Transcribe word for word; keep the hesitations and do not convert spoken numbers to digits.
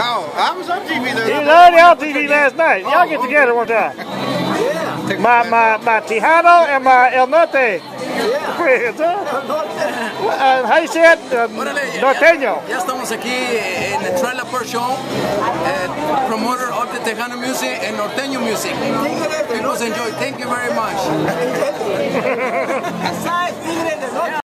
No, I was on T V there. He was already on T V last night. Y'all get together one time. Yeah. My, my, my Tejano and my El Norte. Yeah. uh, how you say it? Uh, Norteño. Ya estamos aquí en el Trailer Park Show, eh, promoter of the Tejano music and Norteño music. People enjoy. Thank you very much.